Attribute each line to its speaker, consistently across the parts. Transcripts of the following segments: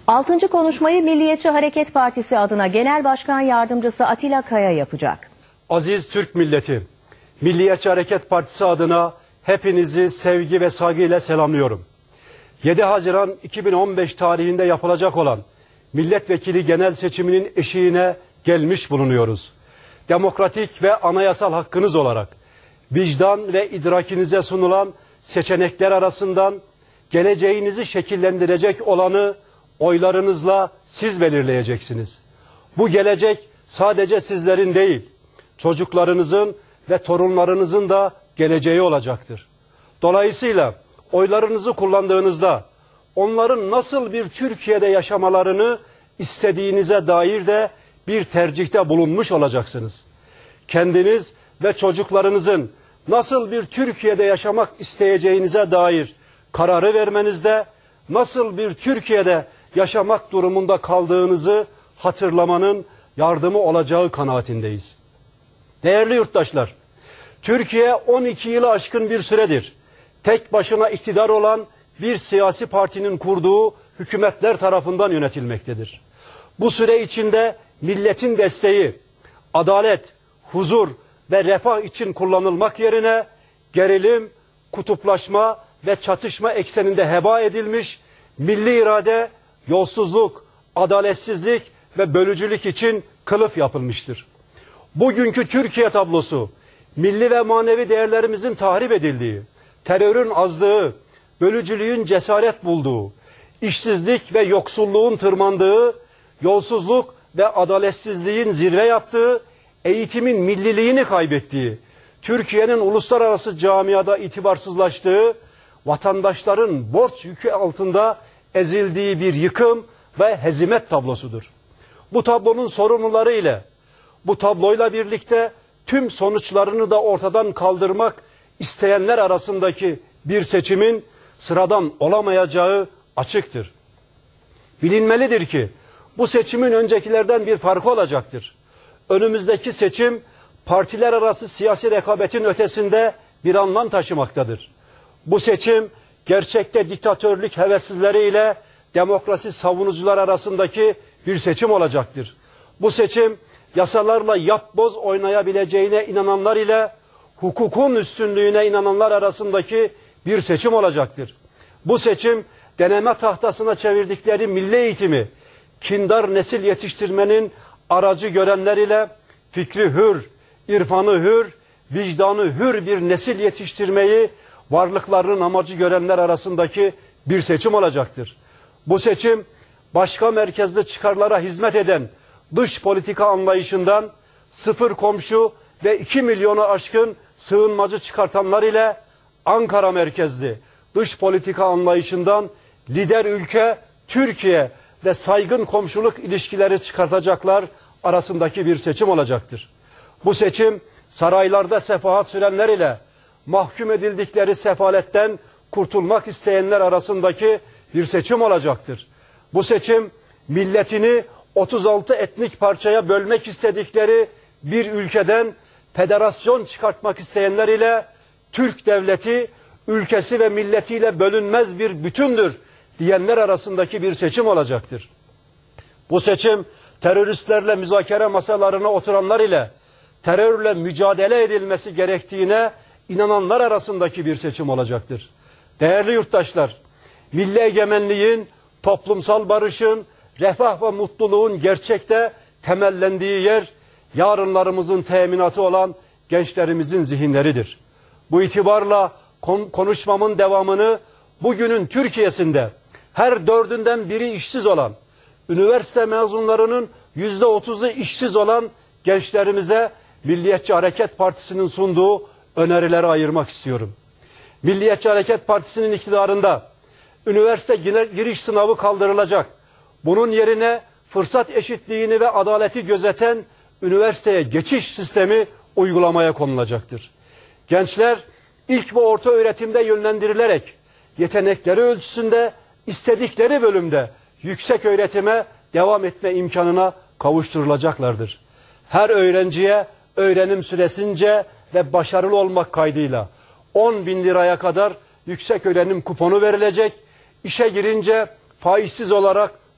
Speaker 1: 6. konuşmayı Milliyetçi Hareket Partisi adına Genel Başkan Yardımcısı Atilla Kaya yapacak.
Speaker 2: Aziz Türk milleti, Milliyetçi Hareket Partisi adına hepinizi sevgi ve saygıyla selamlıyorum. 7 Haziran 2015 tarihinde yapılacak olan milletvekili genel seçiminin eşiğine gelmiş bulunuyoruz. Demokratik ve anayasal hakkınız olarak vicdan ve idrakinize sunulan seçenekler arasından geleceğinizi şekillendirecek olanı oylarınızla siz belirleyeceksiniz. Bu gelecek sadece sizlerin değil, çocuklarınızın ve torunlarınızın da geleceği olacaktır. Dolayısıyla oylarınızı kullandığınızda onların nasıl bir Türkiye'de yaşamalarını istediğinize dair de bir tercihte bulunmuş olacaksınız. Kendiniz ve çocuklarınızın nasıl bir Türkiye'de yaşamak isteyeceğinize dair kararı vermenizde, nasıl bir Türkiye'de yaşamak durumunda kaldığınızı hatırlamanın yardımı olacağı kanaatindeyiz. Değerli yurttaşlar, Türkiye 12 yılı aşkın bir süredir tek başına iktidar olan bir siyasi partinin kurduğu hükümetler tarafından yönetilmektedir. Bu süre içinde milletin desteği, adalet, huzur ve refah için kullanılmak yerine gerilim, kutuplaşma ve çatışma ekseninde heba edilmiş, milli irade, yolsuzluk, adaletsizlik ve bölücülük için kılıf yapılmıştır. Bugünkü Türkiye tablosu, milli ve manevi değerlerimizin tahrip edildiği, terörün azdığı, bölücülüğün cesaret bulduğu, işsizlik ve yoksulluğun tırmandığı, yolsuzluk ve adaletsizliğin zirve yaptığı, eğitimin milliliğini kaybettiği, Türkiye'nin uluslararası camiada itibarsızlaştığı, vatandaşların borç yükü altında ezildiği bir yıkım ve hezimet tablosudur. Bu tablonun sorumluları ile, bu tabloyla birlikte tüm sonuçlarını da ortadan kaldırmak isteyenler arasındaki bir seçimin sıradan olamayacağı açıktır. Bilinmelidir ki bu seçimin öncekilerden bir farkı olacaktır. Önümüzdeki seçim partiler arası siyasi rekabetin ötesinde bir anlam taşımaktadır. Bu seçim gerçekte diktatörlük hevessizleri ile demokrasi savunucular arasındaki bir seçim olacaktır. Bu seçim yasalarla yapboz oynayabileceğine inananlar ile hukukun üstünlüğüne inananlar arasındaki bir seçim olacaktır. Bu seçim deneme tahtasına çevirdikleri milli eğitimi kindar nesil yetiştirmenin aracı görenler ile fikri hür, irfanı hür, vicdanı hür bir nesil yetiştirmeyi varlıklarının amacı görenler arasındaki bir seçim olacaktır. Bu seçim başka merkezli çıkarlara hizmet eden dış politika anlayışından sıfır komşu ve 2 milyonu aşkın sığınmacı çıkartanlar ile Ankara merkezli dış politika anlayışından lider ülke Türkiye ve saygın komşuluk ilişkileri çıkartacaklar arasındaki bir seçim olacaktır. Bu seçim saraylarda sefahat sürenler ile mahkum edildikleri sefaletten kurtulmak isteyenler arasındaki bir seçim olacaktır. Bu seçim milletini 36 etnik parçaya bölmek istedikleri bir ülkeden federasyon çıkartmak isteyenler ile Türk devleti ülkesi ve milletiyle bölünmez bir bütündür diyenler arasındaki bir seçim olacaktır. Bu seçim teröristlerle müzakere masalarına oturanlar ile terörle mücadele edilmesi gerektiğine inananlar arasındaki bir seçim olacaktır. Değerli yurttaşlar, milli egemenliğin, toplumsal barışın, refah ve mutluluğun gerçekte temellendiği yer, yarınlarımızın teminatı olan gençlerimizin zihinleridir. Bu itibarla konuşmamın devamını bugünün Türkiye'sinde her dördünden biri işsiz olan, üniversite mezunlarının %30'u işsiz olan gençlerimize Milliyetçi Hareket Partisi'nin sunduğu önerileri ayırmak istiyorum. Milliyetçi Hareket Partisi'nin iktidarında üniversite giriş sınavı kaldırılacak. Bunun yerine fırsat eşitliğini ve adaleti gözeten üniversiteye geçiş sistemi uygulamaya konulacaktır. Gençler ilk ve orta öğretimde yönlendirilerek yetenekleri ölçüsünde istedikleri bölümde yüksek öğretime devam etme imkanına kavuşturulacaklardır. Her öğrenciye öğrenim süresince ve başarılı olmak kaydıyla 10.000 liraya kadar yüksek öğrenim kuponu verilecek. İşe girince faizsiz olarak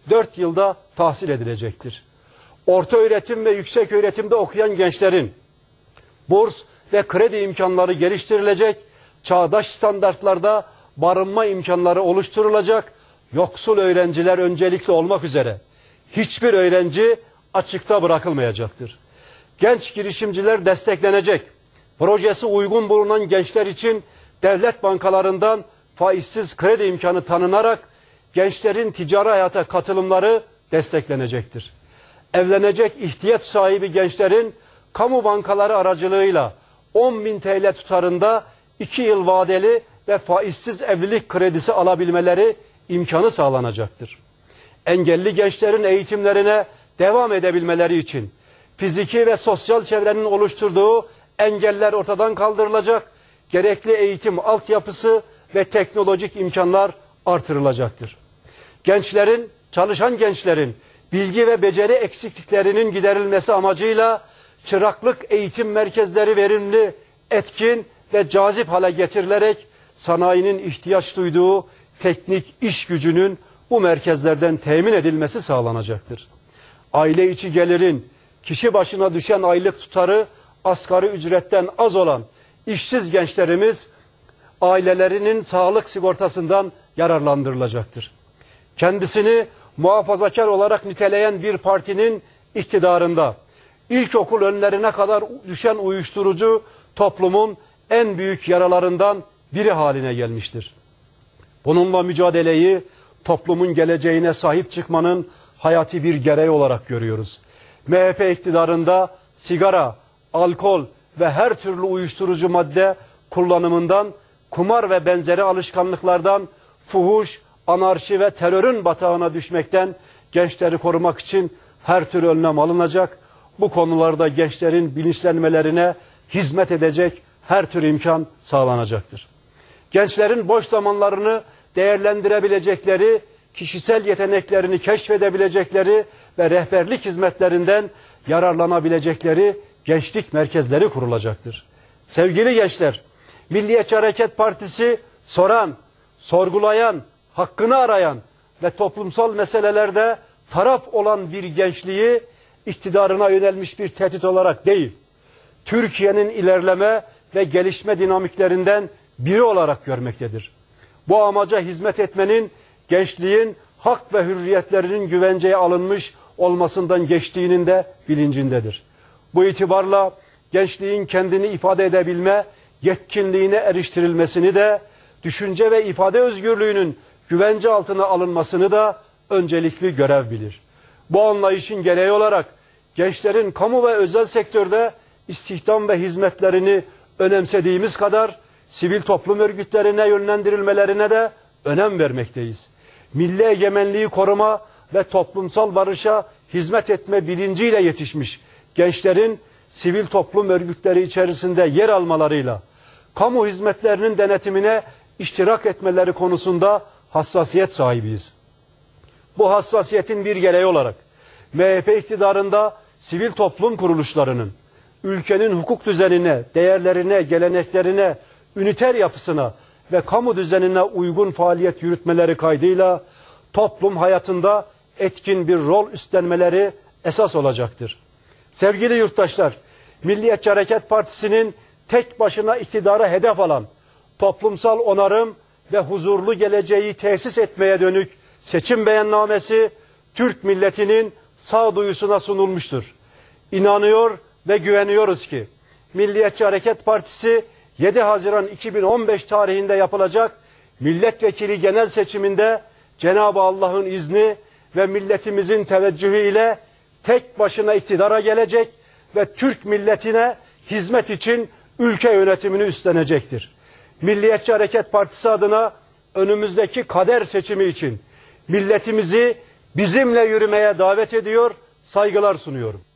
Speaker 2: 4 yılda tahsil edilecektir. Orta öğretim ve yüksek öğretimde okuyan gençlerin burs ve kredi imkanları geliştirilecek, çağdaş standartlarda barınma imkanları oluşturulacak, yoksul öğrenciler öncelikli olmak üzere hiçbir öğrenci açıkta bırakılmayacaktır. Genç girişimciler desteklenecek, projesi uygun bulunan gençler için devlet bankalarından faizsiz kredi imkanı tanınarak gençlerin ticari hayata katılımları desteklenecektir. Evlenecek ihtiyaç sahibi gençlerin kamu bankaları aracılığıyla 10.000 TL tutarında 2 yıl vadeli ve faizsiz evlilik kredisi alabilmeleri imkanı sağlanacaktır. Engelli gençlerin eğitimlerine devam edebilmeleri için fiziki ve sosyal çevrenin oluşturduğu engeller ortadan kaldırılacak, gerekli eğitim altyapısı ve teknolojik imkanlar artırılacaktır. Çalışan gençlerin bilgi ve beceri eksikliklerinin giderilmesi amacıyla çıraklık eğitim merkezleri verimli, etkin ve cazip hale getirilerek sanayinin ihtiyaç duyduğu teknik iş gücünün bu merkezlerden temin edilmesi sağlanacaktır. Aile içi gelirin kişi başına düşen aylık tutarı asgari ücretten az olan işsiz gençlerimiz ailelerinin sağlık sigortasından yararlandırılacaktır. Kendisini muhafazakar olarak niteleyen bir partinin iktidarında ilkokul önlerine kadar düşen uyuşturucu toplumun en büyük yaralarından biri haline gelmiştir. Bununla mücadeleyi toplumun geleceğine sahip çıkmanın hayati bir gereği olarak görüyoruz. MHP iktidarında sigara, alkol ve her türlü uyuşturucu madde kullanımından, kumar ve benzeri alışkanlıklardan, fuhuş, anarşi ve terörün batağına düşmekten gençleri korumak için her tür önlem alınacak. Bu konularda gençlerin bilinçlenmelerine hizmet edecek her tür imkan sağlanacaktır. Gençlerin boş zamanlarını değerlendirebilecekleri, kişisel yeteneklerini keşfedebilecekleri ve rehberlik hizmetlerinden yararlanabilecekleri gençlik merkezleri kurulacaktır. Sevgili gençler, Milliyetçi Hareket Partisi soran, sorgulayan, hakkını arayan ve toplumsal meselelerde taraf olan bir gençliği iktidarına yönelmiş bir tehdit olarak değil, Türkiye'nin ilerleme ve gelişme dinamiklerinden biri olarak görmektedir. Bu amaca hizmet etmenin gençliğin hak ve hürriyetlerinin güvenceye alınmış olmasından geçtiğinin de bilincindedir. Bu itibarla gençliğin kendini ifade edebilme yetkinliğine eriştirilmesini de, düşünce ve ifade özgürlüğünün güvence altına alınmasını da öncelikli görev bilir. Bu anlayışın gereği olarak gençlerin kamu ve özel sektörde istihdam ve hizmetlerini önemsediğimiz kadar sivil toplum örgütlerine yönlendirilmelerine de önem vermekteyiz. Milli egemenliği koruma ve toplumsal barışa hizmet etme bilinciyle yetişmiş gençlerin sivil toplum örgütleri içerisinde yer almalarıyla kamu hizmetlerinin denetimine iştirak etmeleri konusunda hassasiyet sahibiyiz. Bu hassasiyetin bir gereği olarak MHP iktidarında sivil toplum kuruluşlarının ülkenin hukuk düzenine, değerlerine, geleneklerine, üniter yapısına ve kamu düzenine uygun faaliyet yürütmeleri kaydıyla toplum hayatında etkin bir rol üstlenmeleri esas olacaktır. Sevgili yurttaşlar, Milliyetçi Hareket Partisi'nin tek başına iktidara hedef alan toplumsal onarım ve huzurlu geleceği tesis etmeye dönük seçim beyannamesi Türk milletinin sağduyusuna sunulmuştur. İnanıyor ve güveniyoruz ki Milliyetçi Hareket Partisi 7 Haziran 2015 tarihinde yapılacak milletvekili genel seçiminde Cenab-ı Allah'ın izni ve milletimizin teveccühü ile tek başına iktidara gelecek ve Türk milletine hizmet için ülke yönetimini üstlenecektir. Milliyetçi Hareket Partisi adına önümüzdeki kader seçimi için milletimizi bizimle yürümeye davet ediyor, saygılar sunuyorum.